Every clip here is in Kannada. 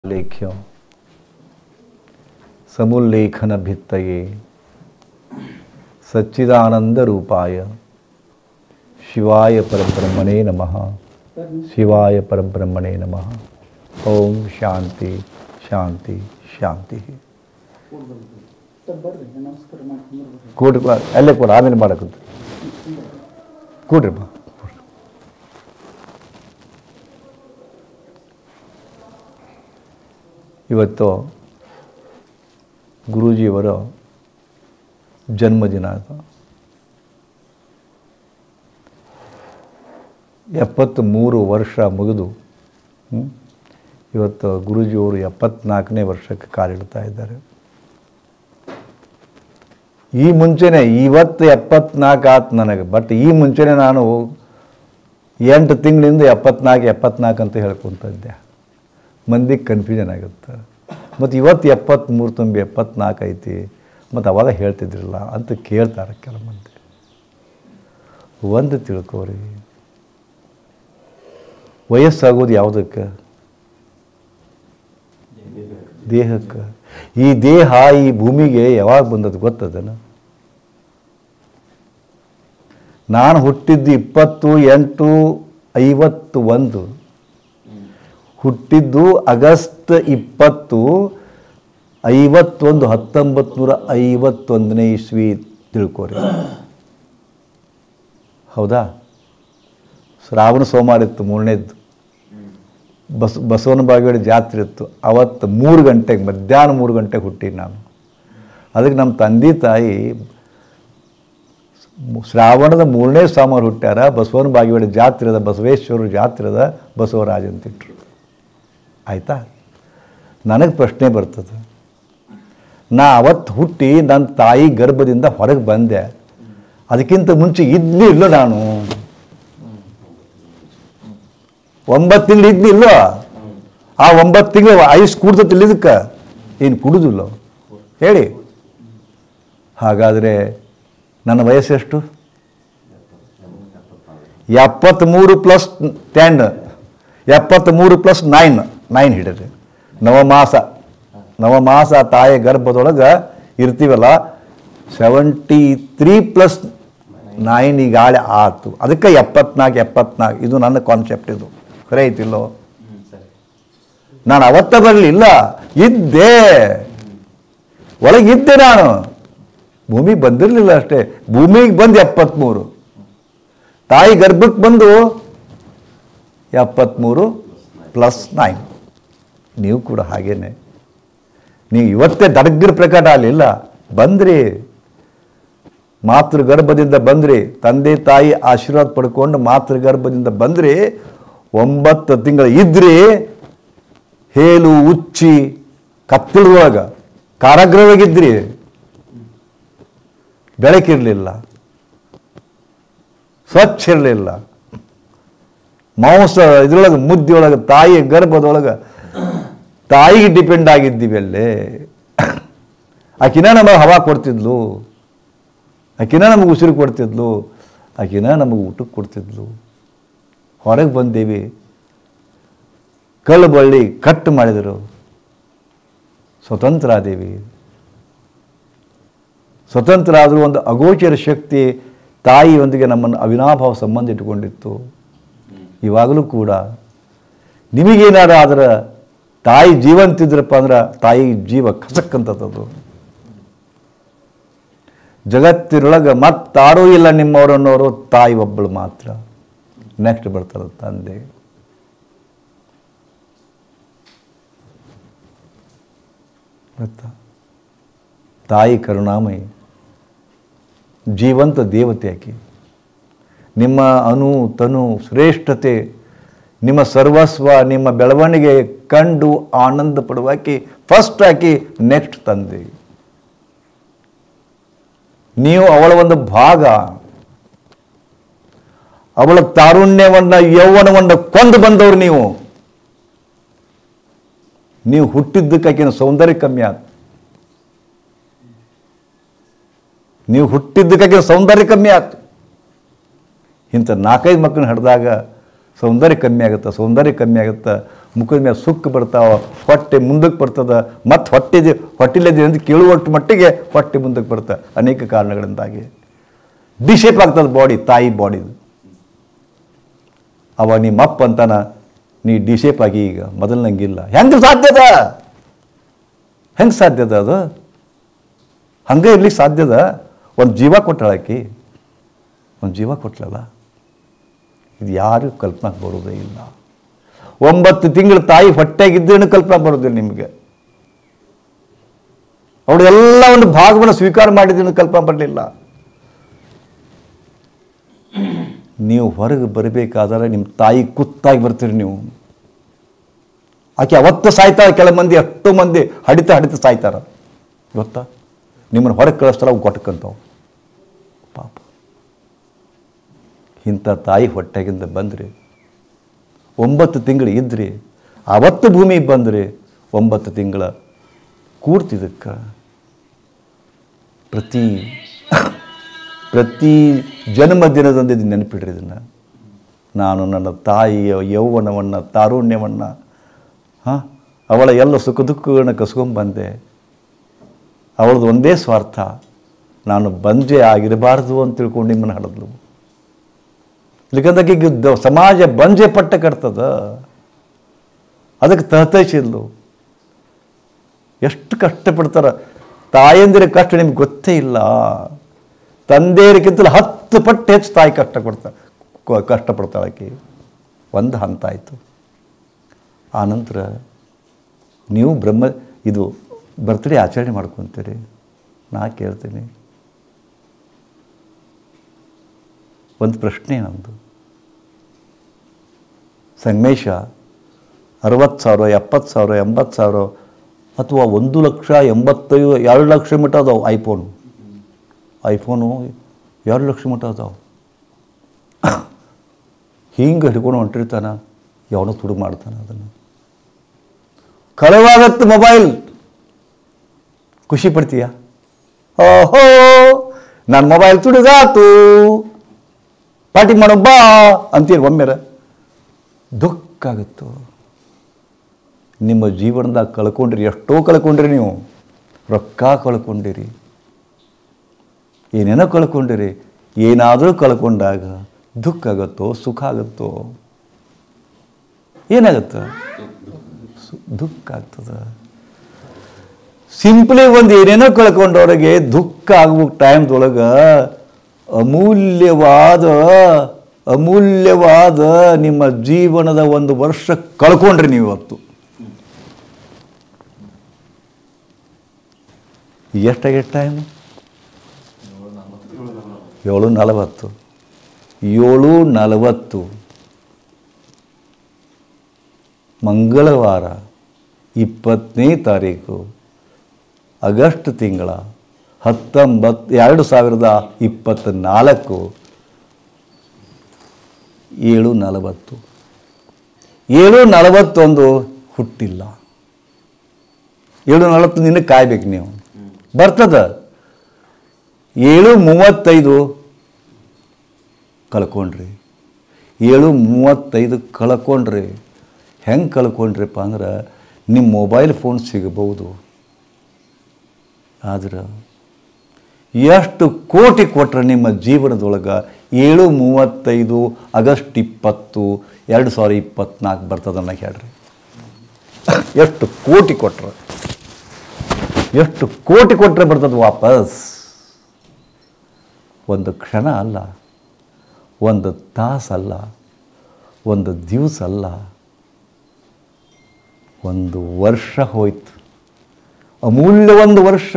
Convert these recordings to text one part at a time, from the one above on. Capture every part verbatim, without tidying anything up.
लेख्य समुल्लेखन भित्तये सच्चिदानंद रूपाय शिवाय परब्रह्मणे नमः शिवाय परब्रह्मणे नमः। ओम शांति शांति शांति। ಕೂಡ್ರಿ ಬಾ ಅಲ್ಲೇ ಕೂಡ ಆಮೇಲೆ ಮಾಡಕ್ಕಂತ ಕೂಡ್ರಿ ಬಾ. ಇವತ್ತು ಗುರೂಜಿಯವರ ಜನ್ಮದಿನ ಅದು. ಎಪ್ಪತ್ತ್ಮೂರು ವರ್ಷ ಮುಗಿದು ಇವತ್ತು ಗುರೂಜಿಯವರು ಎಪ್ಪತ್ನಾಲ್ಕನೇ ವರ್ಷಕ್ಕೆ ಕಾಲಿಡ್ತಾ ಇದ್ದಾರೆ. ಈ ಮುಂಚೆನೇ ಇವತ್ತು ಎಪ್ಪತ್ನಾಲ್ಕು ಆತು ನನಗೆ, ಬಟ್ ಈ ಮುಂಚೆನೇ ನಾನು ಎಂಟು ತಿಂಗಳಿಂದ ಎಪ್ಪತ್ನಾಲ್ಕು ಎಪ್ಪತ್ನಾಲ್ಕು ಅಂತ ಹೇಳ್ಕೊತ ಇದ್ದೆ. ಮಂದಿಗೆ ಕನ್ಫ್ಯೂಷನ್ ಆಗುತ್ತೆ. ಮತ್ತು ಇವತ್ತು ಎಪ್ಪತ್ತ್ಮೂರು ತುಂಬಿ ಎಪ್ಪತ್ನಾಲ್ಕು ಐತಿ, ಮತ್ತು ಅವಾಗ ಹೇಳ್ತಿದ್ರಲ್ಲ ಅಂತ ಕೇಳ್ತಾರೆ ಕೆಲ ಮಂದಿ. ಒಂದು ತಿಳ್ಕೋರಿ, ವಯಸ್ಸಾಗೋದು ಯಾವುದಕ್ಕೆ? ದೇಹಕ್ಕೆ. ಈ ದೇಹ ಈ ಭೂಮಿಗೆ ಯಾವಾಗ ಬಂದದ್ದು ಗೊತ್ತದನ? ನಾನು ಹುಟ್ಟಿದ್ದು ಇಪ್ಪತ್ತು ಎಂಟು ಐವತ್ತು ಒಂದು, ಹುಟ್ಟಿದ್ದು ಆಗಸ್ಟ್ ಇಪ್ಪತ್ತು ಐವತ್ತೊಂದು ಹತ್ತೊಂಬತ್ತು ನೂರ ಐವತ್ತೊಂದನೇ ಇಸ್ವಿ ತಿಳ್ಕೋರಿ. ಹೌದಾ? ಶ್ರಾವಣ ಸೋಮವಾರ ಇತ್ತು, ಮೂರನೇದ್ದು ಬಸ್ ಬಸವನ ಬಾಗೇವಾಡಿ ಜಾತ್ರೆ ಇತ್ತು. ಅವತ್ತು ಮೂರು ಗಂಟೆಗೆ ಮಧ್ಯಾಹ್ನ ಮೂರು ಗಂಟೆಗೆ ಹುಟ್ಟಿದ್ದು ನಾನು. ಅದಕ್ಕೆ ನಮ್ಮ ತಂದೆ ತಾಯಿ ಶ್ರಾವಣದ ಮೂರನೇ ಸೋಮವಾರ ಹುಟ್ಟ್ಯಾರ. ಬಸವನ ಬಾಗೇವಾಡಿ ಜಾತ್ರೆದ ಬಸವೇಶ್ವರ ಜಾತ್ರೆದ ಬಸವರಾಜ ಅಂತಿಟ್ರು. ಆಯಿತಾ? ನನಗೆ ಪ್ರಶ್ನೆ ಬರ್ತದೆ, ನಾ ಅವತ್ತು ಹುಟ್ಟಿ ನನ್ನ ತಾಯಿ ಗರ್ಭದಿಂದ ಹೊರಗೆ ಬಂದೆ, ಅದಕ್ಕಿಂತ ಮುಂಚೆ ಇದ್ಲಿಲ್ಲ ನಾನು? ಒಂಬತ್ತು ತಿಂಗಳು ಇದ್ಲಿಲ್ಲ. ಆ ಒಂಬತ್ತು ತಿಂಗಳು ಐಸ್ ಕುಡ್ದತ್ತಿಲ್ಲ, ಇದಕ್ಕೆ ಏನು ಕುಡುದಿಲ್ಲ ಹೇಳಿ? ಹಾಗಾದರೆ ನನ್ನ ವಯಸ್ಸೆಷ್ಟು? ಎಪ್ಪತ್ತ್ಮೂರು ಪ್ಲಸ್ ಟೆನ್, ಎಪ್ಪತ್ತ್ಮೂರು ಪ್ಲಸ್ ನೈನ್ ನೈನ್ ಹಿಡಿದ್ರಿ. ನವಮಾಸ ನವಮಾಸ ತಾಯಿ ಗರ್ಭದೊಳಗೆ ಇರ್ತೀವಲ್ಲ, ಸೆವೆಂಟಿ ತ್ರೀ ಪ್ಲಸ್ ನೈನ್ ಈಗಾಳೆ ಆತು. ಅದಕ್ಕೆ ಎಪ್ಪತ್ನಾಲ್ಕು ಎಪ್ಪತ್ನಾಲ್ಕು ಇದು ನನ್ನ ಕಾನ್ಸೆಪ್ಟ್. ಇದು ಖರೆ ಐತಿಲ್ಲೋ? ನಾನು ಅವತ್ತ ಬರಲಿಲ್ಲ, ಇದ್ದೆ, ಒಳಗಿದ್ದೆ ನಾನು. ಭೂಮಿಗೆ ಬಂದಿರಲಿಲ್ಲ ಅಷ್ಟೇ. ಭೂಮಿಗೆ ಬಂದು ಎಪ್ಪತ್ತ್ಮೂರು, ತಾಯಿ ಗರ್ಭಕ್ಕೆ ಬಂದು ಎಪ್ಪತ್ತ್ಮೂರು ಪ್ಲಸ್ ನೈನ್. ನೀವು ಕೂಡ ಹಾಗೇನೆ. ನೀವು ಇವತ್ತೇ ದಡಗ್ರ ಪ್ರಕಟ ಆಗಲಿಲ್ಲ, ಬಂದ್ರಿ, ಮಾತೃಗರ್ಭದಿಂದ ಬಂದ್ರಿ, ತಂದೆ ತಾಯಿ ಆಶೀರ್ವಾದ ಪಡ್ಕೊಂಡು ಮಾತೃಗರ್ಭದಿಂದ ಬಂದ್ರಿ, ಒಂಬತ್ತು ತಿಂಗಳು ಇದ್ರಿ, ಹೇಲು ಉಚ್ಚಿ ಕತ್ತಲುವಾಗ ಕಾರಾಗೃಹವಾಗಿದ್ರಿ, ಬೆಳಕಿರಲಿಲ್ಲ, ಸ್ವಚ್ಛ ಇರಲಿಲ್ಲ, ಮಾಂಸ ಇದ್ರೊಳಗೆ ಮುದ್ದೆಯೊಳಗೆ ತಾಯಿ ಗರ್ಭದೊಳಗೆ ತಾಯಿಗೆ ಡಿಪೆಂಡ್ ಆಗಿದ್ದೀವಿ. ಅಲ್ಲೇ ಆಕಿನ ನಮಗೆ ಹವಾ ಕೊಡ್ತಿದ್ಲು, ಆಕಿನ ನಮಗೆ ಉಸಿರು ಕೊಡ್ತಿದ್ಲು, ಆಕಿನ ನಮಗೆ ಊಟಕ್ಕೆ ಕೊಡ್ತಿದ್ಲು. ಹೊರಗೆ ಬಂದೇವಿ, ಕಲ್ಲು ಬಳ್ಳಿ ಕಟ್ಟು ಮಾಡಿದರು, ಸ್ವತಂತ್ರ ಆದೇವಿ. ಸ್ವತಂತ್ರ ಆದರೂ ಒಂದು ಅಗೋಚರ ಶಕ್ತಿ ತಾಯಿಯೊಂದಿಗೆ ನಮ್ಮನ್ನು ಅವಿನಾಭಾವ ಸಂಬಂಧ ಇಟ್ಟುಕೊಂಡಿತ್ತು. ಇವಾಗಲೂ ಕೂಡ ನಿಮಗೇನಾದ್ರು ಆದ್ರೆ ತಾಯಿ ಜೀವಂತಿದ್ರಪ್ಪ ಅಂದ್ರೆ ತಾಯಿ ಜೀವ ಕಸಕ್ಕಂಥದ್ದು. ಜಗತ್ತಿನೊಳಗೆ ಮತ್ತಾರೂ ಇಲ್ಲ ನಿಮ್ಮವರು ಅನ್ನೋರು ತಾಯಿ ಒಬ್ಬಳು ಮಾತ್ರ. ನೆಕ್ಸ್ಟ್ ಬರ್ತಾರೆ ತಂದೆ. ಗೊತ್ತಾ? ತಾಯಿ ಕರುಣಾಮಯಿ, ಜೀವಂತ ದೇವತೆ ಆಕಿ. ನಿಮ್ಮ ಅನು ತನು ಶ್ರೇಷ್ಠತೆ, ನಿಮ್ಮ ಸರ್ವಸ್ವ, ನಿಮ್ಮ ಬೆಳವಣಿಗೆ ಕಂಡು ಆನಂದ ಪಡುವಾಕಿ ಫಸ್ಟ್ ಆಕಿ, ನೆಕ್ಸ್ಟ್ ತಂದೆ. ನೀವು ಅವಳ ಒಂದು ಭಾಗ. ಅವಳ ತಾರುಣ್ಯವನ್ನು ಯೌವನವನ್ನು ಕೊಂದು ಬಂದವರು ನೀವು. ನೀವು ಹುಟ್ಟಿದ್ದಕ್ಕಾಕಿನ ಸೌಂದರ್ಯ ಕಮ್ಮಿ ಆಯ್ತು. ನೀವು ಹುಟ್ಟಿದ್ದಕ್ಕಾಕಿನ ಸೌಂದರ್ಯ ಕಮ್ಮಿ ಆಯ್ತು. ಇಂಥ ನಾಲ್ಕೈದು ಮಕ್ಕಳನ್ನ ಹಿಡಿದಾಗ ಸೌಂದರ್ಯ ಕಮ್ಮಿ ಆಗುತ್ತೆ, ಸೌಂದರ್ಯ ಕಮ್ಮಿ ಆಗುತ್ತೆ, ಮುಖದ ಮೇಲೆ ಸುಕ್ಕ ಬರ್ತಾವ, ಹೊಟ್ಟೆ ಮುಂದಕ್ಕೆ ಬರ್ತದೆ, ಮತ್ತು ಹೊಟ್ಟೆ ಹೊಟ್ಟಿಲ್ಲದೆ ಅಂತ ಕೇಳುವಷ್ಟು ಮಟ್ಟಿಗೆ ಹೊಟ್ಟೆ ಮುಂದಕ್ಕೆ ಬರ್ತದೆ. ಅನೇಕ ಕಾರಣಗಳಿಂದಾಗಿ ಡಿಶೇಪ್ ಆಗ್ತದೆ ಬಾಡಿ, ತಾಯಿ ಬಾಡಿದು. ಅವ ನಿಮ್ಮ ಅಪ್ಪ ಅಂತಾನ, ನೀ ಡಿಶೇಪ್ ಆಗಿ ಈಗ ಮೊದಲನಂಗಿಲ್ಲ. ಹೆಂಗೆ ಸಾಧ್ಯದ? ಹೆಂಗೆ ಸಾಧ್ಯದ? ಅದು ಹಂಗೆ ಇರ್ಲಿಕ್ಕೆ ಸಾಧ್ಯದ? ಒಂದು ಜೀವ ಕೊಟ್ಟಳಾಕಿ, ಒಂದು ಜೀವ ಕೊಟ್ಟಳಲ್ಲ. ಇದು ಯಾರು ಕಲ್ಪನೆ ಬರೋದೇ ಇಲ್ಲ. ಒಂಬತ್ತು ತಿಂಗಳು ತಾಯಿ ಹೊಟ್ಟೆಗಿದ್ದೇನು ಕಲ್ಪನೆ ಬರೋದಿಲ್ಲ ನಿಮಗೆ. ಅವಳು ಎಲ್ಲ ಒಂದು ಭಾಗವನ್ನು ಸ್ವೀಕಾರ ಮಾಡಿದ್ದೇನು ಕಲ್ಪನೆ ಬರಲಿಲ್ಲ. ನೀವು ಹೊರಗೆ ಬರಬೇಕಾದ್ರೆ ನಿಮ್ಮ ತಾಯಿ ಕುತ್ತಾಗಿ ಬರ್ತೀರಿ ನೀವು. ಆಕೆ ಅವತ್ತು ಸಾಯ್ತಾಳೆ. ಕೆಲ ಮಂದಿ, ಎಷ್ಟೋ ಮಂದಿ ಹಡಿತ ಹಡಿತ ಸಾಯ್ತಾರ ಗೊತ್ತಾ? ನಿಮ್ಮನ್ನು ಹೊರಗೆ ಕಳಿಸ್ತಾರ ಅವು ಕೊಟ್ಟಕ್ಕಂಥವು ಪಾಪ. ಇಂಥ ತಾಯಿ ಹೊಟ್ಟೆಗಿಂದ ಬಂದ್ರಿ, ಒಂಬತ್ತು ತಿಂಗಳು ಇದ್ರಿ, ಅವತ್ತು ಭೂಮಿಗೆ ಬಂದ್ರಿ, ಒಂಬತ್ತು ತಿಂಗಳ ಕೂಡ್ತಿದ್ದಕ್ಕೆ ಪ್ರತಿ ಪ್ರತಿ ಜನ್ಮದಿನದಂದು ಇದು ನೆನಪಿಡ್ರಿ. ಇದನ್ನು ನಾನು ನನ್ನ ತಾಯಿಯ ಯೌವನವನ್ನು, ತಾರುಣ್ಯವನ್ನು, ಹಾಂ ಅವಳ ಎಲ್ಲ ಸುಖ ದುಃಖಗಳನ್ನ ಕಸ್ಕೊಂಡ್ಬಂದೆ. ಅವಳದು ಒಂದೇ ಸ್ವಾರ್ಥ, ನಾನು ಬಂಜೆ ಆಗಿರಬಾರ್ದು ಅಂತ ತಿಳ್ಕೊಂಡು ನಿಮ್ಮನ್ನು ಹಡಿದ್ಲು. ಇಲ್ಲಿಗಂದಾಗಿ ಸಮಾಜ ಬಂಜೆ ಪಟ್ಟ ಕಟ್ತದ, ಅದಕ್ಕೆ ತಹತೈಸಿದ್ಲು. ಎಷ್ಟು ಕಷ್ಟಪಡ್ತಾರ ತಾಯಂದಿರ ಕಷ್ಟ ನಿಮ್ಗೆ ಗೊತ್ತೇ ಇಲ್ಲ. ತಂದೆಯರಿಗಿಂತಲೂ ಹತ್ತು ಪಟ್ಟು ಹೆಚ್ಚು ತಾಯಿ ಕಷ್ಟ ಕೊಡ್ತಾರೆ, ಕಷ್ಟಪಡ್ತಾಳೆ ಆಕೆ. ಒಂದು ಹಂತ ಆಯಿತು. ಆನಂತರ ನೀವು ಬ್ರಹ್ಮ ಇದು ಬರ್ತ್ಡೇ ಆಚರಣೆ ಮಾಡ್ಕೊತೀರಿ. ನಾ ಕೇಳ್ತೀನಿ, ಒಂದು ಪ್ರಶ್ನೆ ನಮ್ಮದು. ಸಂಗಮೇಶ ಅರವತ್ತು ಸಾವಿರ, ಎಪ್ಪತ್ತು ಸಾವಿರ, ಎಂಬತ್ತು ಸಾವಿರ ಅಥವಾ ಒಂದು ಲಕ್ಷ ಎಂಬತ್ತೈದು ಎರಡು ಲಕ್ಷ ಮಟ್ಟ ಅದಾವೆ ಐಫೋನು. ಐಫೋನು ಎರಡು ಲಕ್ಷ ಮಟ್ಟ ಅದಾವೆ. ಹಿಂಗೆ ಹಿಡ್ಕೊಂಡು ಹೊಂಟಿರ್ತಾನ, ಯಾವನೋ ತುಡು ಮಾಡ್ತಾನೆ. ಅದನ್ನು ಕಳವಾಗತ್ತೆ ಮೊಬೈಲ್, ಖುಷಿ ಪಡ್ತೀಯ? ಓಹೋ ನನ್ನ ಮೊಬೈಲ್ ತುಡುಗಾತು, ಪಾರ್ಟಿ ಮಾಡೋ ಬಾ ಅಂತೀರಿ. ಒಮ್ಮೆರ ದುಃಖ ಆಗುತ್ತೋ. ನಿಮ್ಮ ಜೀವನದಾಗ ಕಳ್ಕೊಂಡ್ರಿ, ಎಷ್ಟೋ ಕಳ್ಕೊಂಡ್ರಿ. ನೀವು ರೊಕ್ಕ ಕಳ್ಕೊಂಡಿರಿ, ಏನೇನೋ ಕಳ್ಕೊಂಡಿರಿ. ಏನಾದರೂ ಕಳ್ಕೊಂಡಾಗ ದುಃಖ ಆಗುತ್ತೋ, ಸುಖ ಆಗುತ್ತೋ? ಏನಾಗುತ್ತೆ? ದುಃಖ ಆಗ್ತದೆ. ಸಿಂಪ್ಲಿ ಒಂದು ಏನೇನೋ ಕಳ್ಕೊಂಡವ್ರಿಗೆ ದುಃಖ ಆಗುವ ಟೈಮ್ದೊಳಗೆ ಅಮೂಲ್ಯವಾದ ಅಮೂಲ್ಯವಾದ ನಿಮ್ಮ ಜೀವನದ ಒಂದು ವರ್ಷ ಕಳ್ಕೊಂಡ್ರಿ ನೀವು ಇವತ್ತು. ಎಷ್ಟಾಗಿದೆ ಟೈಮ್? ಏಳು ನಲವತ್ತು ಏಳು ನಲವತ್ತು ಮಂಗಳವಾರ ಇಪ್ಪತ್ತನೇ ತಾರೀಕು ಆಗಸ್ಟ್ ತಿಂಗಳ ಹತ್ತೊಂಬತ್ತು ಎರಡು ಸಾವಿರದ ಇಪ್ಪತ್ತ ನಾಲ್ಕು ಏಳು ನಲವತ್ತು ಏಳು ನಲವತ್ತೊಂದು ಹುಟ್ಟಿಲ್ಲ. ಏಳು ನಲವತ್ತು ನಿನ್ನ ಕಾಯ್ಬೇಕು ನೀವು, ಬರ್ತದ. ಏಳು ಮೂವತ್ತೈದು ಕಳ್ಕೊಂಡ್ರಿ. ಏಳು ಮೂವತ್ತೈದು ಕಳ್ಕೊಂಡ್ರಿ. ಹೆಂಗೆ ಕಳ್ಕೊಂಡ್ರಿಪ್ಪ ಅಂದ್ರೆ ನಿಮ್ಮ ಮೊಬೈಲ್ ಫೋನ್ ಸಿಗಬಹುದು, ಆದ್ರೆ ಎಷ್ಟು ಕೋಟಿ ಕೊಟ್ಟರೆ ನಿಮ್ಮ ಜೀವನದೊಳಗೆ ಏಳು ಮೂವತ್ತೈದು ಆಗಸ್ಟ್ ಇಪ್ಪತ್ತು ಎರಡು ಸಾವಿರ ಇಪ್ಪತ್ತ್ನಾಲ್ಕು ಬರ್ತದನ್ನ ಹೇಳ್ರಿ. ಎಷ್ಟು ಕೋಟಿ ಕೊಟ್ಟರೆ, ಎಷ್ಟು ಕೋಟಿ ಕೊಟ್ಟರೆ ಬರ್ತದೆ ವಾಪಸ್. ಒಂದು ಕ್ಷಣ ಅಲ್ಲ, ಒಂದು ತಾಸಲ್ಲ, ಒಂದು ದಿವಸ ಅಲ್ಲ, ಒಂದು ವರ್ಷ ಹೋಯ್ತು. ಅಮೂಲ್ಯ ಒಂದು ವರ್ಷ.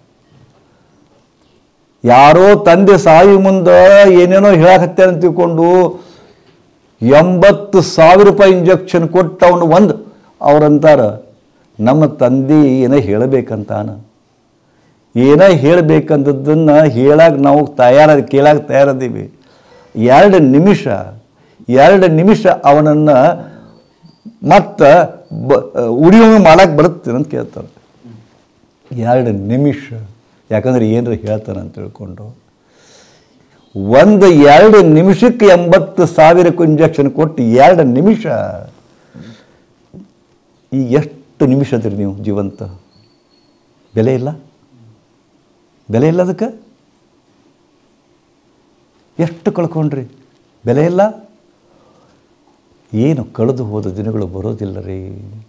ಯಾರೋ ತಂದೆ ಸಾಯಿ ಮುಂದೆ ಏನೇನೋ ಹೇಳಕತ್ತೆ ಅಂತ ತಿಳ್ಕೊಂಡು ಎಂಬತ್ತು ಸಾವಿರ ರೂಪಾಯಿ ಇಂಜೆಕ್ಷನ್ ಕೊಟ್ಟು ಅವನು ಒಂದು ಅವ್ರಂತಾರ ನಮ್ಮ ತಂದೆ ಏನೋ ಹೇಳಬೇಕಂತಾನ, ಏನೋ ಹೇಳಬೇಕಂತದ್ದನ್ನು ಹೇಳಾಗ ನಾವು ತಯಾರ ಕೇಳಾಗ ತಯಾರದೀವಿ. ಎರಡು ನಿಮಿಷ ಎರಡು ನಿಮಿಷ ಅವನನ್ನು ಮತ್ತು ಬ ಉಳಿಯೋಂಗೆ ಮಾಡಕ್ಕೆ ಬರುತ್ತೆ ಅಂತ ಕೇಳ್ತಾರೆ. ಎರಡು ನಿಮಿಷ, ಯಾಕಂದ್ರೆ ಏನರ ಹೇಳ್ತಾನೆ ಅಂತ ತಿಳ್ಕೊಂಡು ಒಂದು ಎರಡು ನಿಮಿಷಕ್ಕೆ ಎಂಬತ್ತು ಸಾವಿರಕ್ಕೂ ಇಂಜೆಕ್ಷನ್ ಕೊಟ್ಟು ಎರಡು ನಿಮಿಷ ಈಗ ಎಷ್ಟು ನಿಮಿಷ ಅದಿರಿ ನೀವು ಜೀವಂತ? ಬೆಲೆ ಇಲ್ಲ, ಬೆಲೆ ಇಲ್ಲ ಅದಕ್ಕೆ. ಎಷ್ಟು ಕಳ್ಕೊಂಡ್ರಿ, ಬೆಲೆ ಇಲ್ಲ. ಏನು ಕಳೆದು ಹೋದ ದಿನಗಳು ಬರೋದಿಲ್ಲ ರೀ.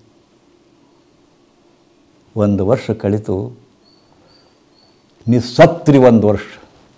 ಒಂದು ವರ್ಷ ಕಳಿತು, ನೀವು ಸತ್ರಿ ಒಂದು ವರ್ಷ.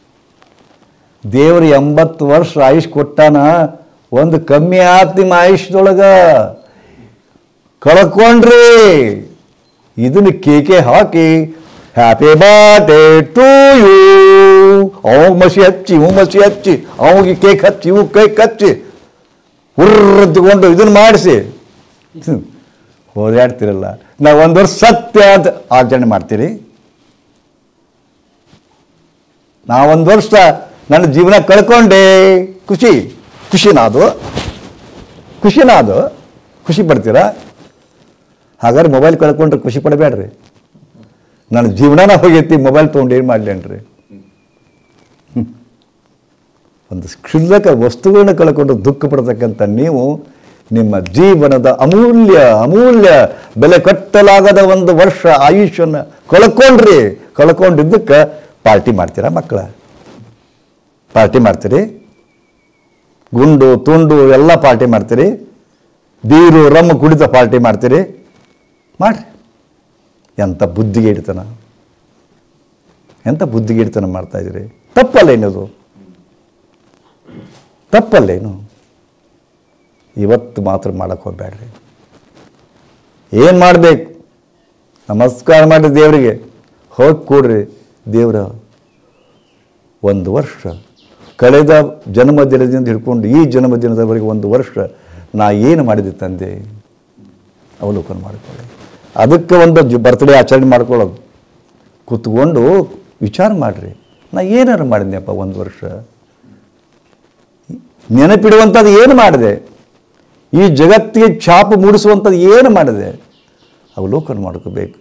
ದೇವರು ಎಂಬತ್ತು ವರ್ಷ ಆಯುಷ್ ಕೊಟ್ಟಾನ, ಒಂದು ಕಮ್ಮಿ ಆಯ್ತು ನಿಮ್ಮ ಆಯುಷ್ದೊಳಗೆ. ಕಳ್ಕೊಂಡ್ರಿ. ಇದನ್ನು ಕೇಕೆ ಹಾಕಿ ಹ್ಯಾಪಿ ಬರ್ಡೇ ಟು ಯು, ಅವಾಗ ಮಸಿ ಹಚ್ಚಿ ಇವು ಮಸಿ ಹಚ್ಚಿ, ಅವಾಗ ಕೇಕ್ ಹಚ್ಚಿ ಇವು ಕೇಕ್ ಹಚ್ಚಿ ಹುರ್ರದ್ದುಕೊಂಡು ಇದನ್ನು ಮಾಡಿಸಿ ಹೋರಾಡ್ತಿರಲ್ಲ. ನಾವು ಒಂದು ವರ್ಷ ಸತ್ಯ ಅಂತ ಆಚರಣೆ ಮಾಡ್ತೀರಿ. ನಾವೊಂದು ವರ್ಷ ನನ್ನ ಜೀವನ ಕಳ್ಕೊಂಡೆ, ಖುಷಿ ಖುಷಿನಾದು ಖುಷಿನಾದು ಖುಷಿ ಪಡ್ತೀರಾ? ಹಾಗಾದ್ರೆ ಮೊಬೈಲ್ ಕಳ್ಕೊಂಡ್ರೆ ಖುಷಿ ಪಡಬೇಡ್ರಿ. ನನ್ನ ಜೀವನನ ಹೋಗೈತಿ, ಮೊಬೈಲ್ ತೊಗೊಂಡು ಏನು ಮಾಡಲೇನ್ರಿ? ಒಂದು ಕ್ಷುಲ್ಲಕ ವಸ್ತುಗಳನ್ನ ಕಳ್ಕೊಂಡು ದುಃಖ ಪಡ್ತಕ್ಕಂಥ ನೀವು ನಿಮ್ಮ ಜೀವನದ ಅಮೂಲ್ಯ ಅಮೂಲ್ಯ ಬೆಲೆ ಕಟ್ಟಲಾಗದ ಒಂದು ವರ್ಷ ಆಯುಷ್ಯವನ್ನು ಕಳ್ಕೊಂಡ್ರಿ. ಕಳ್ಕೊಂಡಿದ್ದಕ್ಕೆ ಪಾರ್ಟಿ ಮಾಡ್ತೀರಾ ಮಕ್ಕಳ? ಪಾರ್ಟಿ ಮಾಡ್ತೀರಿ? ಗುಂಡು ತುಂಡು ಎಲ್ಲ ಪಾರ್ಟಿ ಮಾಡ್ತೀರಿ? ಬೀರು ರಮ್ಮ ಕುಡಿತ ಪಾರ್ಟಿ ಮಾಡ್ತೀರಿ? ಮಾಡ್ರಿ. ಎಂಥ ಬುದ್ಧಿಗೆ ಇಡ್ತಾನ, ಎಂಥ ಬುದ್ಧಿಗೆ ಇಡ್ತಾನ ಮಾಡ್ತಾಯಿದ್ರಿ. ತಪ್ಪಲ್ಲೇನದು? ತಪ್ಪಲ್ಲೇನು? ಇವತ್ತು ಮಾತ್ರ ಮಾಡೋಕ್ಕೆ ಹೋಗ್ಬೇಡ್ರಿ. ಏನು ಮಾಡಬೇಕು? ನಮಸ್ಕಾರ ಮಾಡಿ ದೇವರಿಗೆ ಹೋಗಿ ಕೂಡ್ರಿ. ದೇವರ ಒಂದು ವರ್ಷ ಕಳೆದ ಜನ್ಮದಿನದಿಂದ ಹಿಡ್ಕೊಂಡು ಈ ಜನ್ಮದಿನದವರೆಗೆ ಒಂದು ವರ್ಷ ನಾ ಏನು ಮಾಡಿದೆ ತಂದೆ ಅವಲೋಕನ ಮಾಡಿಕೊಳ್ಳಿ. ಅದಕ್ಕೆ ಒಂದು ಜ ಬರ್ತ್ಡೇ ಆಚರಣೆ ಮಾಡ್ಕೊಳ್ಳೋದು. ಕೂತ್ಕೊಂಡು ವಿಚಾರ ಮಾಡಿರಿ, ನಾ ಏನಾರು ಮಾಡಿದ್ನಪ್ಪ ಒಂದು ವರ್ಷ, ನೆನಪಿಡುವಂಥದ್ದು ಏನು ಮಾಡಿದೆ, ಈ ಜಗತ್ತಿಗೆ ಛಾಪು ಮೂಡಿಸುವಂಥದ್ದು ಏನು ಮಾಡಿದೆ, ಅವಲೋಕನ ಮಾಡ್ಕೋಬೇಕು.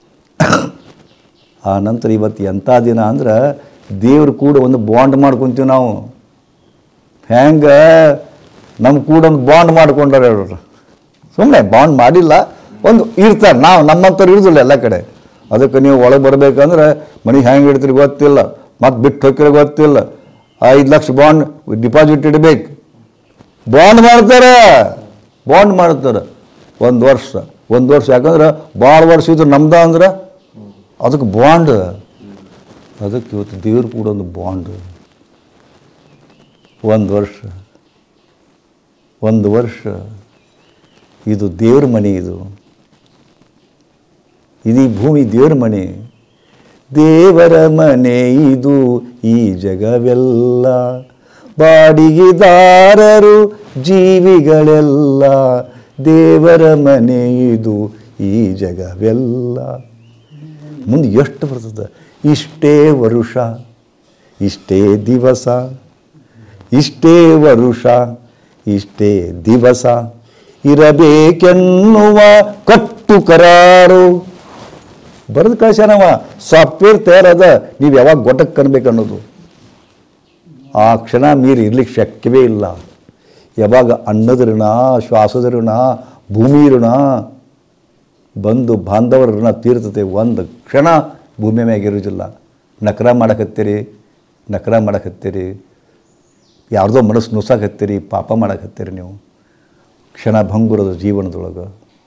ಆ ನಂತರ ಇವತ್ತು ಎಂಥ ದಿನ ಅಂದ್ರೆ ದೇವ್ರು ಕೂಡ ಒಂದು ಬಾಂಡ್ ಮಾಡ್ಕೊತೀವಿ ನಾವು. ಹೆಂಗೆ ನಮ್ಮ ಕೂಡ ಒಂದು ಬಾಂಡ್ ಮಾಡ್ಕೊಂಡ್ರೆ ಅವರು ಸುಮ್ಮನೆ ಬಾಂಡ್ ಮಾಡಿಲ್ಲ, ಒಂದು ಇರ್ತಾರೆ. ನಾವು ನಮ್ಮಂಥವ್ರು ಇರೋದಿಲ್ಲ ಎಲ್ಲ ಕಡೆ. ಅದಕ್ಕೆ ನೀವು ಒಳಗೆ ಬರಬೇಕಂದ್ರೆ ಮನೆಗೆ ಹೆಂಗೆ ಇಡ್ತೀರಿ ಗೊತ್ತಿಲ್ಲ, ಮತ್ತು ಬಿಟ್ಟು ಹೋಗಿರೋ ಗೊತ್ತಿಲ್ಲ. ಐದು ಲಕ್ಷ ಬಾಂಡ್ ಡಿಪಾಸಿಟ್ ಇಡಬೇಕು. ಬಾಂಡ್ ಮಾಡ್ತಾರೆ, ಬಾಂಡ್ ಮಾಡ್ತಾರೆ ಒಂದು ವರ್ಷ ಒಂದು ವರ್ಷ ಯಾಕಂದ್ರೆ ಭಾಳ ವರ್ಷ ಇದ್ರೆ ನಮ್ದ ಅಂದ್ರೆ ಅದಕ್ಕೆ ಬಾಂಡ್. ಅದಕ್ಕೆ ಇವತ್ತು ದೇವ್ರು ಕೂಡ ಒಂದು ಬಾಂಡ್. ಒಂದು ವರ್ಷ ಒಂದು ವರ್ಷ ಇದು ದೇವ್ರ ಮನೆ. ಇದು ಇದೀ ಭೂಮಿ ದೇವ್ರ ಮನೆ, ದೇವರ ಮನೆ ಇದು. ಈ ಜಗವೆಲ್ಲ ಬಾಡಿಗೆದಾರರು ಜೀವಿಗಳೆಲ್ಲ, ದೇವರ ಮನೆ ಇದು ಈ ಜಗವೆಲ್ಲ. ಮುಂದೆ ಎಷ್ಟು ಬರ್ತದೆ? ಇಷ್ಟೇ ವರುಷ, ಇಷ್ಟೇ ದಿವಸ, ಇಷ್ಟೇ ವರುಷ, ಇಷ್ಟೇ ದಿವಸ, ಇರಬೇಕೆನ್ನುವ ಕಟ್ಟು ಕರಾರು. ಬರೆದು ಕಳ್ಸ್ಯಾನವ. ಸಾಫ್ಟ್ವೇರ್ ತಯಾರದ, ನೀವು ಯಾವಾಗ ಗೊಟ್ಟಕ್ಕೆ ಕನ್ಬೇಕು ಅನ್ನೋದು. ಆ ಕ್ಷಣ ಮೀರಿ ಇರ್ಲಿಕ್ಕೆ ಶಕ್ಯವೇ ಇಲ್ಲ. ಯಾವಾಗ ಅನ್ನದ ಋಣ, ಶ್ವಾಸದ ಋಣ, ಭೂಮಿ ಋಣ, ಬಂದು ಬಾಂಧವರ ಋಣ ತೀರ್ತತೆ. ಒಂದು ಕ್ಷಣ ಭೂಮಿ ಮ್ಯಾಗಿರೋದಿಲ್ಲ. ನಕರ ಮಾಡಕತ್ತೀರಿ, ನಕರ ಮಾಡಕತ್ತೀರಿ, ಯಾರ್ದೋ ಮನಸ್ಸು ನುಸಾಕತ್ತೀರಿ, ಪಾಪ ಮಾಡಕತ್ತೀರಿ. ನೀವು ಕ್ಷಣ ಭಂಗುರದ ಜೀವನದೊಳಗೆ.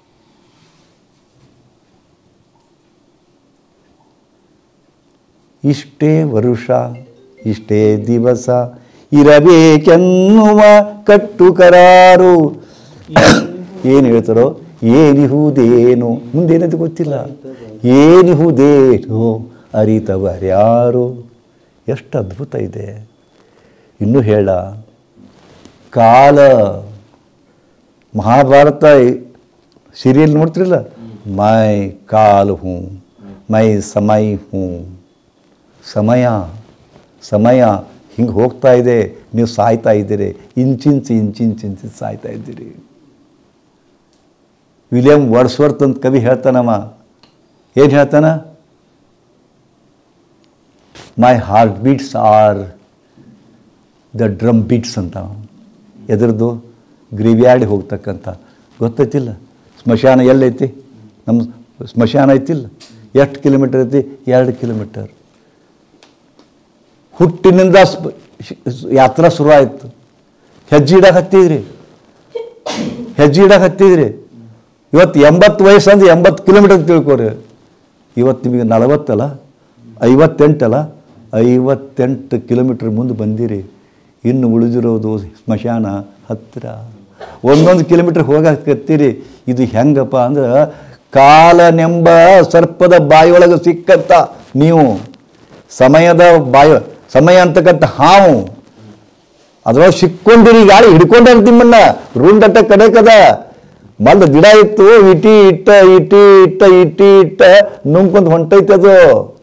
ಇಷ್ಟೇ ವರುಷ, ಇಷ್ಟೇ ದಿವಸ, ಇರಬೇಕೆನ್ನುವ ಕಟ್ಟು ಕರಾರು. ಏನು ಹೇಳ್ತಾರೋ ಏನಿಹುದೇನು, ಮುಂದೇನಂತ ಗೊತ್ತಿಲ್ಲ. ಏನಿಹುದೇನು ಅರಿತವರ್ಯಾರು. ಎಷ್ಟು ಅದ್ಭುತ ಇದೆ. ಇನ್ನೂ ಹೇಳ, ಕಾಲ. ಮಹಾಭಾರತ ಸೀರಿಯಲ್ ನೋಡ್ತಿರಲ್ಲ, ಮೈ ಕಾಲ ಹೂँ, ಮೈ ಸಮಯ ಹೂँ. ಸಮಯ ಸಮಯ ಹಿಂಗೆ ಹೋಗ್ತಾ ಇದೆ, ನೀವು ಸಾಯ್ತಾ ಇದ್ದೀರಿ. ಇಂಚಿಂಚು ಇಂಚಿಂಚು ಇಂಚಿಂಚು ಸಾಯ್ತಾ ಇದ್ದೀರಿ. ವಿಲಿಯಂ ವರ್ಡ್ಸ್ವರ್ತ್ ಅಂತ ಕವಿ ಹೇಳ್ತಾನಮ್ಮ. ಏನು ಹೇಳ್ತಾನ? My heart beats are the drum beats ಅಂತ. ಎದ್ರದ್ದು ಗ್ರೇವ್ಯಾರ್ಡ್ ಹೋಗ್ತಕ್ಕಂಥ ಗೊತ್ತೈತಿಲ್ಲ. ಸ್ಮಶಾನ ಎಲ್ಲೈತಿ? ನಮ್ಮ ಸ್ಮಶಾನ ಐತಿಲ್ಲ, ಎಷ್ಟು ಕಿಲೋಮೀಟರ್ ಐತಿ? ಎರಡು ಕಿಲೋಮೀಟರ್. ಹುಟ್ಟಿನಿಂದ ಯಾತ್ರಾ ಶುರು ಆಯಿತು. ಹೆಜ್ಜೆ ಇಡಕ್ಕೆ ಹತ್ತಿದ್ರಿ, ಹೆಜ್ಜೆ ಇಡಕ್ಕೆ ಹತ್ತಿದ್ರಿ. ಇವತ್ತು ಎಂಬತ್ತು ವಯಸ್ಸು ಅಂದ್ರೆ ಎಂಬತ್ತು ಕಿಲೋಮೀಟರ್ ತಿಳ್ಕೊರಿ. ಇವತ್ತು ನಿಮಗೆ ನಲವತ್ತಲ್ಲ, ಐವತ್ತೆಂಟಲ್ಲ, ಐವತ್ತೆಂಟು ಕಿಲೋಮೀಟ್ರ್ ಮುಂದೆ ಬಂದಿರಿ. ಇನ್ನು ಉಳಿದಿರೋದು ಸ್ಮಶಾನ ಹತ್ತಿರ. ಒಂದೊಂದು ಕಿಲೋಮೀಟ್ರ್ ಹೋಗತ್ತೀರಿ. ಇದು ಹೆಂಗಪ್ಪ ಅಂದ್ರೆ ಕಾಲನೆಂಬ ಸರ್ಪದ ಬಾಯಿಯೊಳಗೆ ಸಿಕ್ಕಂತ ನೀವು, ಸಮಯದ ಬಾಯಿ, ಸಮಯ ಅಂತಕ್ಕಂಥ ಹಾವು ಅದ್ರೊಳಗೆ ಸಿಕ್ಕೊಂಡಿರಿ. ಗಾಳಿ ಹಿಡ್ಕೊಂಡ ನಿಮ್ಮನ್ನ ರೂಂಡಟ್ಟ ಕಡೆಕದ ಮಲ್ದ ಗಿಡ ಇತ್ತು, ಇಟಿ ಇಟ್ಟ ಇಟಿ ಇಟ್ಟ ಇಟಿ ಇಟ್ಟ ನುಂಗ್ಕೊಂತ ಹೊಂಟೈತದು.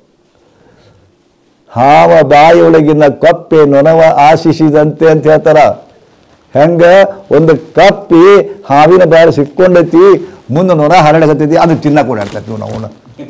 ಹಾವ ಬಾಯಿಯೊಳಗಿನ ಕಪ್ಪೆ ನೊಣವ ಆಶಿಸಿದಂತೆ ಅಂತ ಹೇಳ್ತಾರ. ಹೆಂಗ ಒಂದು ಕಪ್ಪಿ ಹಾವಿನ ಬಾಯಲ್ಲಿ ಸಿಕ್ಕೊಂಡೈತಿ, ಮುಂದೆ ನೊಣ ಹರಡಕತ್ತೈತಿ, ಅದು ತಿನ್ನಕ್ಕೆ ಓಡಾಡ್ತೈತಿ. ನಾವು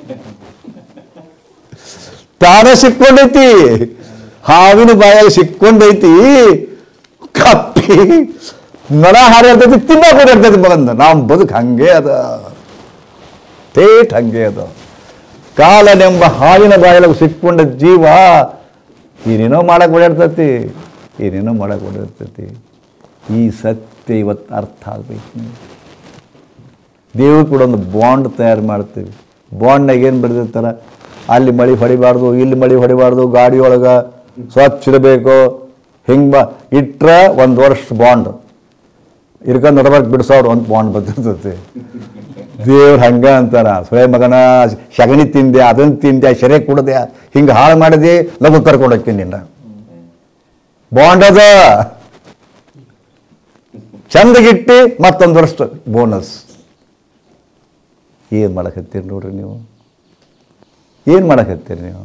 ತಾನೇ ಸಿಕ್ಕೊಂಡೈತಿ, ಹಾವಿನ ಬಾಯಲ್ಲಿ ಸಿಕ್ಕೊಂಡೈತಿ ಕಪ್ಪಿ, ನೊಣ ಹಾರಾಡ್ತೈತಿ, ತಿನ್ನಕ್ಕೆ ಓಡಾಡ್ತೈತಿ. ಬಂದ ನಾವು ಬದುಕು ಹಂಗೆ ಅದ, ತೇಟ್ ಹಂಗೆ ಅದ. ಕಾಲನೆಂಬ ಹಾವಿನ ಬಾಯಲ್ಲಿ ಸಿಕ್ಕೊಂಡ ಜೀವ ಏನೇನೋ ಮಾಡಕ್ಕೆ ಓಡಾಡ್ತೈತಿ, ಏನೇನೋ ಮಾಡಕ್ಕೆ ಓಡಾಡ್ತೈತಿ. ಈ ಸತ್ಯ ಇವತ್ತು ಅರ್ಥ ಆಗ್ಬೇಕು. ದೇವರು ಕೂಡ ಒಂದು ಬಾಂಡ್ ತಯಾರು ಮಾಡ್ತೀವಿ. ಬಾಂಡ್ನಾಗ ಏನು ಬರೆದಿರ್ತಾರ, ಅಲ್ಲಿ ಮಳೆ ಹೊಡಿಬಾರ್ದು, ಇಲ್ಲಿ ಮಳೆ ಹೊಡಿಬಾರ್ದು, ಗಾಡಿಯೊಳಗೆ ಸ್ವಚ್ಛ ಇರಬೇಕು, ಹಿಂಗೆ ಬಾ ಇಟ್ರೆ ಒಂದು ವರ್ಷ ಬಾಂಡ್, ಇರ್ಕೊಂಡು ನಡಬಾರ್ದು ಬಿಡಿಸೋರು ಅಂತ ಬಾಂಡ್ ಬಂದಿರ್ತೈತಿ. ದೇವ್ರು ಹಂಗ ಅಂತಾರ, ಸುಳೆ ಮಗನ ಸಗಣಿ ತಿಂದೆ, ಅದನ್ನು ತಿಂದೆ, ಸೆರೆ ಕುಡ್ದೆ, ಹಿಂಗೆ ಹಾಳು ಮಾಡಿದೆ, ಲಘು ಕರ್ಕೊಂಡೋಗ್ತೀನಿ ನಿನ್ನ. ಬಾಂಡ್ ಅದ ಚಂದಗಿಟ್ಟು ಮತ್ತೊಂದು ವರ್ಷ ಬೋನಸ್. ಏನು ಮಾಡಕತ್ತೀರಿ ನೋಡ್ರಿ ನೀವು, ಏನು ಮಾಡಕತ್ತೀರಿ ನೀವು?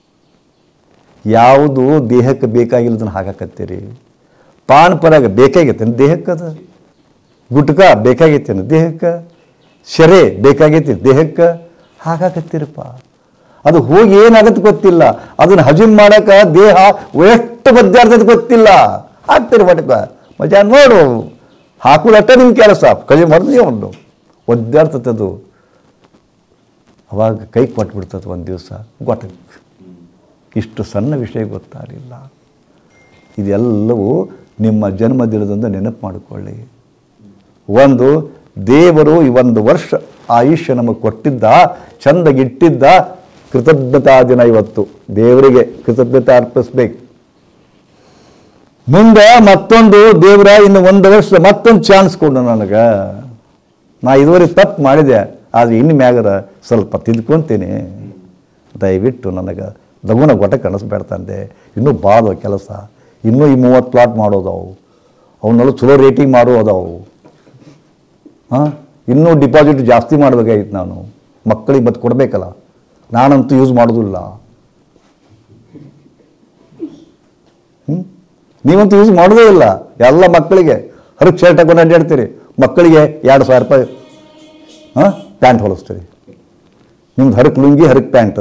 ಯಾವುದು ದೇಹಕ್ಕೆ ಬೇಕಾಗಿಲ್ಲದನ್ನು ಹಾಕಕತ್ತೀರಿ. ಪಾನ್ ಪರಾಗ ಬೇಕಾಗೈತೇನು ದೇಹಕ್ಕೆ? ಅದು ಗುಟ್ಕ ಬೇಕಾಗೈತೇನು ದೇಹಕ್ಕೆ? ಸೆರೆ ಬೇಕಾಗೈತಿ ದೇಹಕ್ಕೆ? ಹಾಕಾಕತ್ತೀರಪ್ಪ. ಅದು ಹೋಗಿ ಏನಾಗತ್ತೆ ಗೊತ್ತಿಲ್ಲ. ಅದನ್ನು ಹಜಮ್ ಮಾಡೋಕೆ ದೇಹ ಎಷ್ಟು ಬದ್ದಾಡ್ತದೆ ಗೊತ್ತಿಲ್ಲ. ಹಾಕ್ತೀರಿ ಒಟ್ಟಕ ಮಜಾ ನೋಡು, ಹಾಕೋದಷ್ಟೇ ನಿಮ್ಮ ಕೆಲಸ. ಕಜಿ ಮಾಡಿದ್ವಿ ಒಂದು ಒದ್ದಾಡ್ತದದು, ಅವಾಗ ಕೈ ಕೊಟ್ಬಿಡ್ತದೆ ಒಂದು ದಿವಸ. ಗೊತ್ತ ಇಷ್ಟು ಸಣ್ಣ ವಿಷಯ ಗೊತ್ತಾಗಲಿಲ್ಲ. ಇದೆಲ್ಲವೂ ನಿಮ್ಮ ಜನ್ಮದಿನದಿಂದ ನೆನಪು ಮಾಡಿಕೊಳ್ಳಿ. ಒಂದು, ದೇವರು ಈ ಒಂದು ವರ್ಷ ಆಯುಷ್ಯ ನಮಗೆ ಕೊಟ್ಟಿದ್ದ, ಚಂದಗಿಟ್ಟಿದ್ದ, ಕೃತಜ್ಞತಾ ದಿನ ಇವತ್ತು. ದೇವರಿಗೆ ಕೃತಜ್ಞತೆ ಅರ್ಪಿಸ್ಬೇಕು. ಮುಂದೆ ಮತ್ತೊಂದು ದೇವರ ಇನ್ನು ಒಂದು ವರ್ಷ ಮತ್ತೊಂದು ಚಾನ್ಸ್ ಕೊಡು ನನಗೆ. ನಾ ಇದುವರೆಗೆ ತಪ್ಪು ಮಾಡಿದೆ, ಆದರೆ ಇನ್ನು ಮ್ಯಾಗರ ಸ್ವಲ್ಪ ತಿದ್ಕೊಂತೀನಿ, ದಯವಿಟ್ಟು ನನಗೆ ಲಗುನ ಗೊಟ್ಟ ಕಣಿಸ್ಬೇಡ್ತಂದೆ. ಇನ್ನೂ ಭಾಳ ಕೆಲಸ, ಇನ್ನೂ ಈ ಮೂವತ್ತು ಪ್ಲಾಟ್ ಮಾಡೋದವು, ಅವನ್ನೆಲ್ಲ ಚಲೋ ರೇಟಿಂಗ್ ಮಾಡೋ ಅದಾವು. ಹಾಂ, ಇನ್ನೂ ಡಿಪಾಸಿಟ್ ಜಾಸ್ತಿ ಮಾಡಬೇಕಾಗಿತ್ತು. ನಾನು ಮಕ್ಕಳಿಗೆ ಬತ್ತು ಕೊಡಬೇಕಲ್ಲ, ನಾನಂತೂ ಯೂಸ್ ಮಾಡೋದಿಲ್ಲ. ಹ್ಞೂ, ನೀವಂತೂ ಯೂಸ್ ಮಾಡೋದೇ ಇಲ್ಲ. ಎಲ್ಲ ಮಕ್ಕಳಿಗೆ ಹರಕ್ ಶರ್ಟ್ ಹಾಕೊಂಡು ಅಡ್ಡಾಡ್ತೀರಿ, ಮಕ್ಕಳಿಗೆ ಎರಡು ಸಾವಿರ ರೂಪಾಯಿ ಹಾಂ ಪ್ಯಾಂಟ್ ಹೊಲಿಸ್ತೀರಿ. ನಿಮ್ದು ಹರಕ್ ಲುಂಗಿ, ಹರಕ್ ಪ್ಯಾಂಟ್.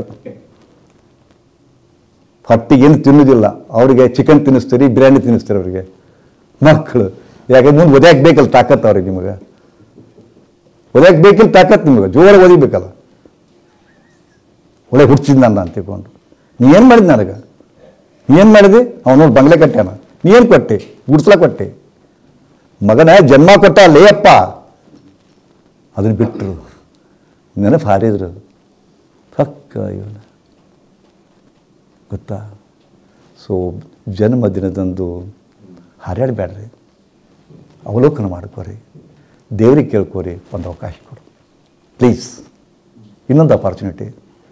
ಹೊಟ್ಟಿಗೆ ಏನು ತಿನ್ನೋದಿಲ್ಲ. ಅವರಿಗೆ ಚಿಕನ್ ತಿನ್ನಿಸ್ತೀರಿ, ಬಿರಿಯಾನಿ ತಿನ್ನಿಸ್ತೀರಿ ಅವರಿಗೆ ಮಕ್ಕಳು. ಯಾಕೆ ಮುಂದೆ ಒದ್ಯಾಕೆ ಬೇಕಲ್ಲ ತಾಕತ್ತು ಅವ್ರಿಗೆ, ನಿಮಗೆ ಒದ್ಯಾಕೆ ಬೇಕಿಲ್ಲ ತಾಕತ್ತು, ನಿಮಗೆ ಜೋರ ಓದಿಬೇಕಲ್ಲ. ಒಳ್ಳೆ ಹುಡ್ಸಿದ್ ನನ್ನ ಅಂತ ತಿಳ್ಕೊಂಡು ನೀ ಏನು ಮಾಡಿದ್ ನನಗೆ? ನೀ ಏನು ಮಾಡಿದೆ? ಅವ್ನು ನೋಡಿ ಬಂಗ್ಲೆ ಕಟ್ಟ್ಯಾನ, ನೀ ಏನು ಕೊಟ್ಟೆ? ಗುಡ್ಸ್ಲ ಕೊಟ್ಟೆ. ಮಗನ ಜನ್ಮ ಕೊಟ್ಟ ಅಲ್ಲೇ ಅಪ್ಪ, ಅದನ್ನು ಬಿಟ್ಟರು, ನೆನಪು ಹಾರಿದ್ರು. ಪಕ್ಕ ಇವನು ಗೊತ್ತಾ? ಸೊ ಜನ್ಮದಿನದಂದು ಹಾರ್ಯಾಡಬೇಡ್ರಿ, ಅವಲೋಕನ ಮಾಡ್ಕೋರಿ, ದೇವ್ರಿಗೆ ಕೇಳ್ಕೋರಿ, ಒಂದು ಅವಕಾಶ ಕೊಡು ಪ್ಲೀಸ್. ಇನ್ನೊಂದು ಅಪಾರ್ಚುನಿಟಿ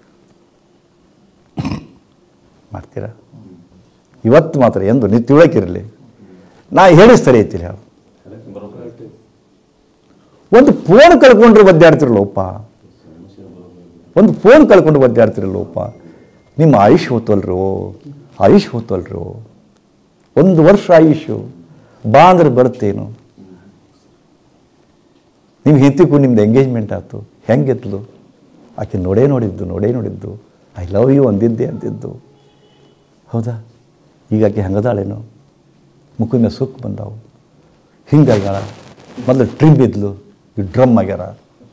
ಮಾಡ್ತೀರಾ? ಇವತ್ತು ಮಾತ್ರ ಎಂದು ನೀವು ತಿಳಕಿರಲಿ. ನಾ ಹೇಳಿ ಸರಿ ಐತಿಲ್ಲ, ಹೇಳು. ಒಂದು ಫೋನ್ ಕಳ್ಕೊಂಡ್ರೆ ಒದ್ದಾಡ್ತಿರಲ್ಲೋಪ್ಪ, ಒಂದು ಫೋನ್ ಕಳ್ಕೊಂಡು ಒದ್ದಾಡ್ತಿರಲ್ಲೋಪ್ಪ. ನಿಮ್ಮ ಆಯುಷ್ ಹೋತಲ್ರು, ಆಯುಷ್ ಹೋತಲ್ರು. ಒಂದು ವರ್ಷ ಆಯುಷು ಬಾ ಅಂದ್ರೆ ಬರುತ್ತೇನು? ನಿಮ್ಮ ಹೆಂಡತಿಗೂ ನಿಮ್ದು ಎಂಗೇಜ್ಮೆಂಟ್ ಆಯ್ತು, ಹೆಂಗೆತ್ಲು? ಆಕೆ ನೋಡೇ ನೋಡಿದ್ದು ನೋಡೇ ನೋಡಿದ್ದು ಐ ಲವ್ ಯು ಅಂದಿದ್ದೆ ಅಂತಿದ್ದು, ಹೌದಾ? ಈಗ ಆಕೆ ಹಂಗದಾಳೇನು? ಮುಖದ ಮೇಲೆ ಸುಕ್ ಬಂದಾವು, ಹಿಂಗಾಗ್ಯಾಳ. ಮೊದಲು ಟ್ರಿಮ್ ಇದ್ಲು, ಈ ಡ್ರಮ್ ಆಗ್ಯಾರ.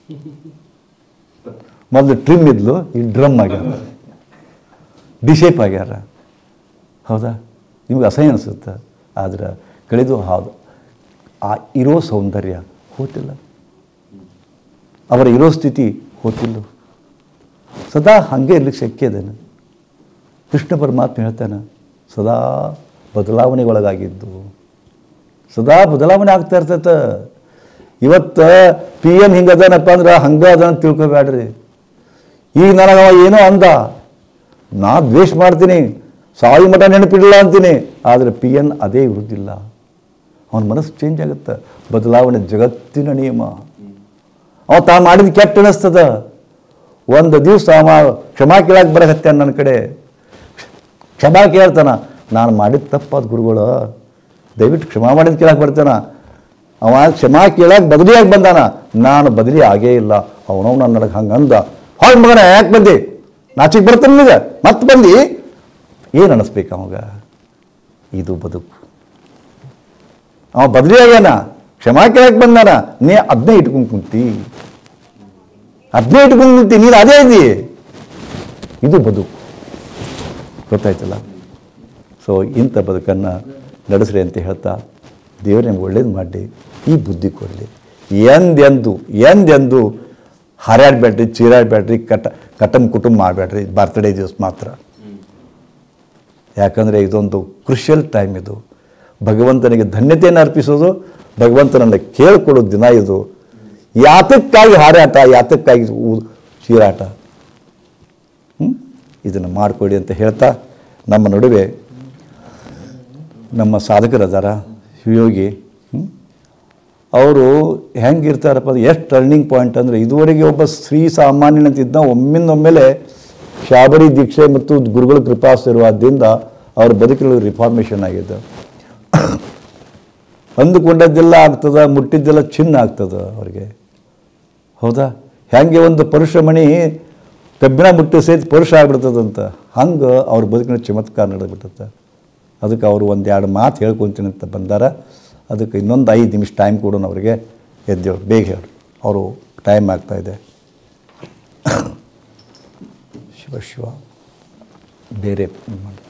ಮೊದಲು ಟ್ರಿಮ್ ಇದ್ಲು ಈ ಡ್ರಮ್ ಆಗ್ಯಾರ, ಡಿಶೇಪ್ ಆಗ್ಯಾರ. ಹೌದಾ? ನಿಮ್ಗೆ ಅಸಹ್ಯ ಅನಿಸುತ್ತೆ, ಆದ್ರೆ ಕಳೆದು ಹೌದು ಆ ಇರೋ ಸೌಂದರ್ಯ ಹೋತಿಲ್ಲ, ಅವರ ಇರೋ ಸ್ಥಿತಿ ಹೋತಿಲ್ಲ. ಸದಾ ಹಾಗೆ ಇರ್ಲಿಕ್ಕೆ ಶಕ್ಯ ಇದೇನು? ಕೃಷ್ಣ ಪರಮಾತ್ಮ ಹೇಳ್ತಾನೆ ಸದಾ ಬದಲಾವಣೆಗೊಳಗಾಗಿದ್ದು, ಸದಾ ಬದಲಾವಣೆ ಆಗ್ತಾ ಇರ್ತೈತೆ. ಇವತ್ತು ಪಿ ಎನ್ ಹಿಂಗೆ ಅದಾನಪ್ಪ ಅಂದ್ರೆ ಹಂಗೆ ಅದಾನ ತಿಳ್ಕೊಬೇಡ್ರಿ. ಈಗ ನನಗೆ ಅವ ಏನೋ ಅಂದ, ನಾ ದ್ವೇಷ ಮಾಡ್ತೀನಿ, ಸಾಯಿ ಮಠ ನೆನಪಿಡಲ್ಲ ಅಂತೀನಿ, ಆದರೆ ಪಿ ಎನ್ ಅದೇ ಇರುವುದಿಲ್ಲ. ಅವನ ಮನಸ್ಸು ಚೇಂಜ್ ಆಗುತ್ತೆ. ಬದಲಾವಣೆ ಜಗತ್ತಿನ ನಿಯಮ. ಅವ ತಾ ಮಾಡಿದ ಕೆಟ್ಟ ಅನಿಸ್ತದ. ಒಂದು ದಿವಸ ಅವ ಕ್ಷಮಾ ಕೇಳಕ್ಕೆ ಬರಕತ್ತಾನ ನನ್ನ ಕಡೆ, ಕ್ಷಮಾ ಕೇಳ್ತಾನ. ನಾನು ಮಾಡಿದ ತಪ್ಪಾದ ಗುರುಗಳು, ದಯವಿಟ್ಟು ಕ್ಷಮಾ ಮಾಡಿದ ಕೇಳಕ್ಕೆ ಬರ್ತಾನ. ಅವ ಕ್ಷಮಾ ಕೇಳಕ್ಕೆ ಬದಲಿಯಾಗಿ ಬಂದಾನ, ನಾನು ಬದಲಿ ಆಗೇ ಇಲ್ಲ. ಅವನವ್ ನನ್ನ ನನಗೆ ಹಂಗೆ ಅಂದ, ಹೊಳ್ ಮಗನ ಯಾಕೆ ಬಂದು ನಾಚಿಗೆ ಬರ್ತಾನೆ ನಿಮಗೆ, ಮತ್ತೆ ಬಂದು ಏನು ಅನ್ನಿಸ್ಬೇಕು ಅವಾಗ? ಇದು ಬದುಕು. ಅವ ಬದಲಿ ಆಗ್ಯಾನ, ಕ್ಷಮಾ ಕೇಳಕ್ಕೆ ಬಂದಾನ, ನೀ ಅದನ್ನೇ ಇಟ್ಕೊಂಡು ಕುಂತಿ, ಅದನ್ನೇ ಇಟ್ಕೊಂಡು ಕುಂತಿ, ನೀನು ಅದೇ ಇದ್ದೀ. ಇದು ಬದುಕು. ಗೊತ್ತಾಯ್ತಲ್ಲ? ಸೊ ಇಂಥ ಬದುಕನ್ನು ನಡೆಸ್ರಿ ಅಂತ ಹೇಳ್ತಾ, ದೇವರು ನಿಮ್ಗೆ ಒಳ್ಳೇದು ಮಾಡಿ ಈ ಬುದ್ಧಿ ಕೊಡಲಿ. ಎಂದೆಂದು ಎಂದೆಂದು ಹಾರಾಡಬೇಡ್ರಿ, ಚೀರಾಡಬೇಡ್ರಿ, ಕಟ ಕಟಮ್ ಕುಟುಂಬ ಮಾಡಬೇಡ್ರಿ ಬರ್ತ್ಡೇ ದಿವಸ ಮಾತ್ರ. ಯಾಕಂದರೆ ಇದೊಂದು ಕ್ರುಷಿಯಲ್ ಟೈಮ್. ಇದು ಭಗವಂತನಿಗೆ ಧನ್ಯತೆಯನ್ನು ಅರ್ಪಿಸೋದು, ಭಗವಂತನನ್ನು ಕೇಳಿಕೊಡೋ ದಿನ ಇದು. ಯಾತಕ್ಕಾಗಿ ಹಾರಾಟ, ಯಾತಕ್ಕಾಗಿ ಚೀರಾಟ, ಹ್ಞೂ ಇದನ್ನು ಮಾಡಿಕೊಡಿ ಅಂತ ಹೇಳ್ತಾ, ನಮ್ಮ ನಡುವೆ ನಮ್ಮ ಸಾಧಕರದಾರ ಯೋಗಿ, ಅವರು ಹೆಂಗಿರ್ತಾರಪ್ಪ ಅಂದ್ರೆ ಎಷ್ಟು ಟರ್ನಿಂಗ್ ಪಾಯಿಂಟ್ ಅಂದರೆ, ಇದುವರೆಗೆ ಒಬ್ಬ ಶ್ರೀ ಸಾಮಾನ್ಯನಂತಿದ್ದ, ಒಮ್ಮಿಂದೊಮ್ಮೆಲೆ ಶಾಬರಿ ದೀಕ್ಷೆ ಮತ್ತು ಗುರುಗಳ ಕೃಪಾಶೀರ್ವಾದದಿಂದ ಅವ್ರ ಬದುಕಲ್ಲಿ ರಿಫಾರ್ಮೇಷನ್ ಆಗಿದೆ. ಅಂದುಕೊಂಡದ್ದೆಲ್ಲ ಆಗ್ತದೆ, ಮುಟ್ಟಿದ್ದೆಲ್ಲ ಚಿನ್ನ ಆಗ್ತದೆ ಅವ್ರಿಗೆ. ಹೌದಾ? ಹೆಂಗೆ ಒಂದು ಪರುಷಮಣಿ ಕಬ್ಬಿಣ ಮುಟ್ಟಿ ಸಹಿತ ಪರುಷ ಆಗ್ಬಿಡ್ತದಂತ, ಹಂಗೆ ಅವ್ರ ಬದುಕಿನ ಚಮತ್ಕಾರ ನಡೆದ್ಬಿಟ್ಟತ್ತೆ. ಅದಕ್ಕೆ ಅವರು ಒಂದು ಎರಡು ಮಾತು ಹೇಳ್ಕೊತೀನಿ ಅಂತ ಬಂದಾರ. ಅದಕ್ಕೆ ಇನ್ನೊಂದು ಐದು ನಿಮಿಷ ಟೈಮ್ ಕೊಡೋಣ ಅವರಿಗೆ. ಎದ್ದೇಳು, ಬೇಗ ಹೇಳಿ, ಅವರು ಟೈಮ್ ಆಗ್ತಾಯಿದೆ. ಶಿವ ಶಿವ ಬೇರೆ ಮಾಡಿ